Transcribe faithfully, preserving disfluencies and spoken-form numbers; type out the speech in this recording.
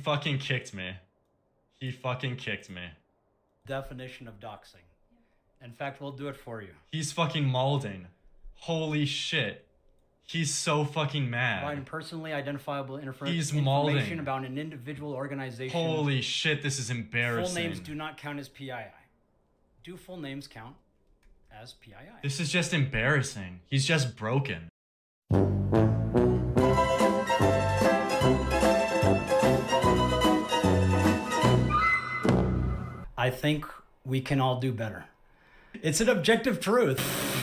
fucking kicked me. He fucking kicked me. Definition of doxing. In fact, we'll do it for you. He's fucking malding. Holy shit. He's so fucking mad. Providing personally identifiable infer He's information malding. about an individual organization. Holy shit, this is embarrassing. Full names do not count as P I I. Do full names count as P I I? This is just embarrassing. He's just broken. I think we can all do better. It's an objective truth.